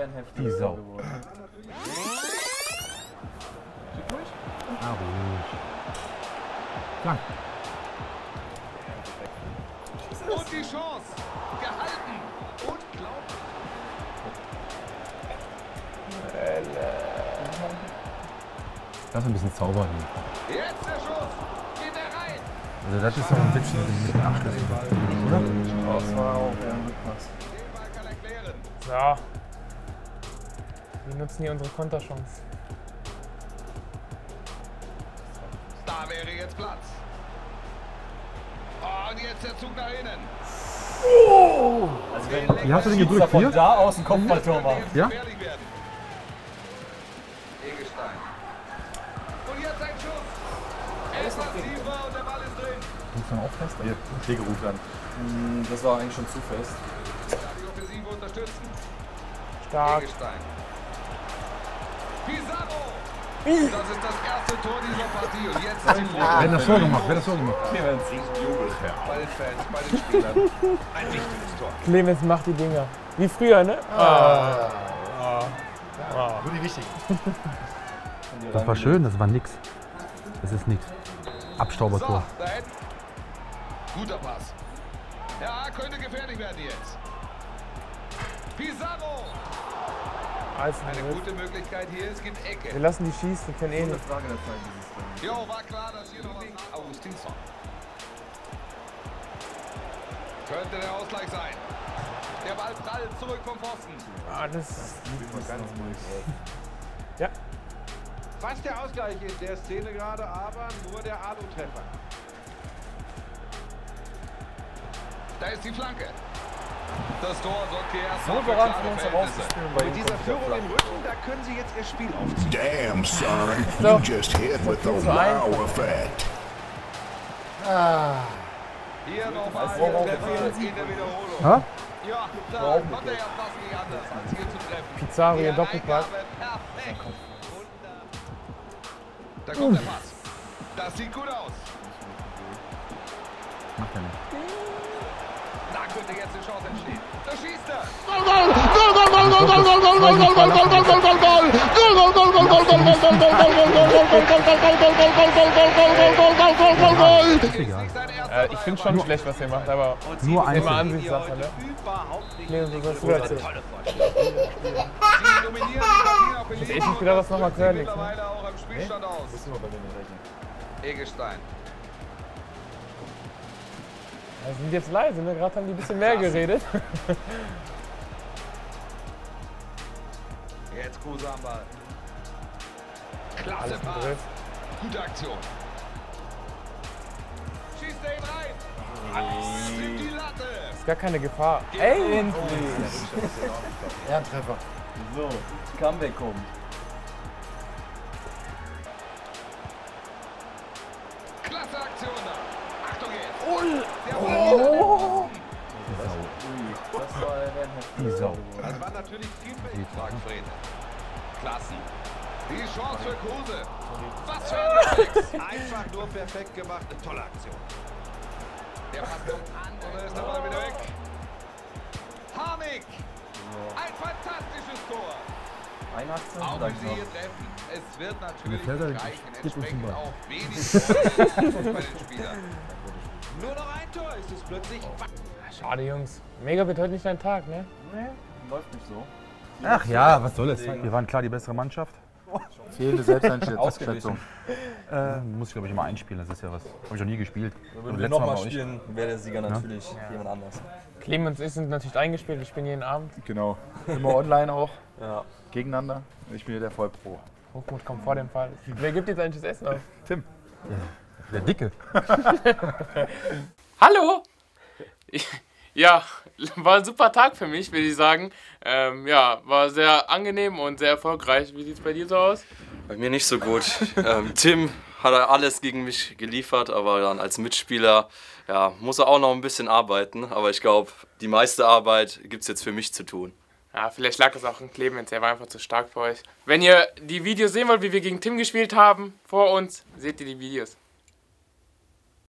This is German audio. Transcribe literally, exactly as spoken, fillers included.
wäre ein heftiges Tor geworden. Ah, ruhig. Flank. Und die Chance. Gehalten. Unglaublich. Lass ein bisschen zaubern. Jetzt der Schuss. Geht er rein. Also das ist so ein Witz mit dem Abschluss, oder? Das war auch ja, ein Rückpass. Den Ball kann er klären. So. Wir nutzen hier unsere Konterchance. Da wäre jetzt Platz. Oh, und jetzt der Zug nach innen. Also wenn Wie hast du den gedrückt? von Hier? da aus ein Kopfballtor macht. Ja? Gefährlich werden. Eggestein. Und jetzt ein Schuss. Etwas tiefer und der Ball ist drin. Rufst du dann auch fest? Hier, Schlägeruf dann. Das war eigentlich schon zu fest. Da die Offensive unterstützen. Stark. Eggestein. Pizarro. Das ist das erste Tor dieser Partie. Und jetzt die Wer hat das Tor gemacht? Wer hat das Tor gemacht? Clemens. bei den Fans, bei den Spielern. Ein wichtiges Tor. Clemens macht die Dinger. Wie früher, ne? Ah. Ah. Nur die wichtigen. Das war schön, das war nix. Das ist nix. Abstaubertor. So, da hinten. Guter Pass. Ja, könnte gefährlich werden jetzt. Pizarro. Alles Eine gut. gute Möglichkeit hier, es gibt Ecke. Wir lassen die schießen, wir können eh nicht. Frage der Zeit, dieses Tor. Jo, war klar, dass hier noch nicht Augustinsson. Könnte der Ausgleich sein. Der Ball prallt zurück vom Pfosten. Ah, das ja. Fast der Ausgleich in der Szene gerade, aber nur der Alu-Treffer. Da ist die Flanke. Das Tor sorgt hier erst So mal für daran klare von uns Verhältnisse. herauszuspielen bei Mit dieser Führung im Rücken, da können sie jetzt ihr Spiel aufziehen. Damn, son, So. you just hit with the So einfach. wow effect. Hier nochmal Weiß der warum Treffer wir in der Wiederholung. Ha? Ja, da konnte er ja fast nicht anders, als hier zu treffen. Pizarro, Die Doppelpack. Eingabe perfekt. Da kommt der Pass. Das sieht gut aus. Macht er nicht. Da könnte jetzt eine Chance entstehen. Da schießt er. Egal. Äh, ich finde schon schlecht, was ihr macht, aber Nur immer einzeln. Ansichtssache, ne? Überhaupt nicht. Clemens, was hast du dazu? Sie dominieren die Partie auf Hätte ich nicht gedacht, dass nochmal quer liegt, ne? mittlerweile auch am Spielstand aus. Eggestein. Ja, sind jetzt leise, ne? Gerade haben die ein bisschen mehr geredet. Jetzt Kruse am Ball. Klasse Alles im Pass. Griff. Gute Aktion. Schießt er ihn rein. Trifft die Latte. Ist gar keine Gefahr. Ey! Ehrentreffer. So, Comeback kommt. Klasse Aktion da. Achtung jetzt. Oh. Der Ball Das war ein heftiges Die Sau. Tor geworden. Das war natürlich viel Frag Fred. Klassen. Die Chance für Kruse. Was für ein Reflex. Einfach nur perfekt gemacht. Eine tolle Aktion. Der Pass kommt an und dann ist der Ball wieder weg. Harnik. Ein fantastisches Tor. einundachtzig, Auch dann wenn sie hier treffen, es wird natürlich Mir fällt er- reichen. gib uns den Entsprechend Ball. auch wenig Tore bei den Spielern. Nur noch ein Tor ist es plötzlich. Schade, Jungs. Mega wird heute nicht dein Tag, ne? Nee, läuft nicht so. Ach ja, was soll es? Wir waren klar die bessere Mannschaft. Fehlende Selbsteinschätzung. Äh, muss ich glaube ich immer einspielen, das ist ja was. Habe ich noch nie gespielt. Würden Und wir letztes Mal nochmal bei euch. spielen, wäre der Sieger natürlich jemand anders. Clemens und ich sind natürlich eingespielt, wir spielen jeden Abend. Genau. Immer online auch. Ja. Gegeneinander. Ich bin hier der Vollpro. Hochmut kommt vor dem Fall. Wer gibt jetzt eigentlich das Essen auf? Tim. Der Dicke. Hallo! Ich, ja, war ein super Tag für mich, würde ich sagen. Ähm, ja, war sehr angenehm und sehr erfolgreich. Wie sieht es bei dir so aus? Bei mir nicht so gut. ähm, Tim hat alles gegen mich geliefert, aber dann als Mitspieler ja, muss er auch noch ein bisschen arbeiten. Aber ich glaube, die meiste Arbeit gibt es jetzt für mich zu tun. Ja, vielleicht lag es auch an Clemens, er war einfach zu stark für euch. Wenn ihr die Videos sehen wollt, wie wir gegen Tim gespielt haben, vor uns, seht ihr die Videos.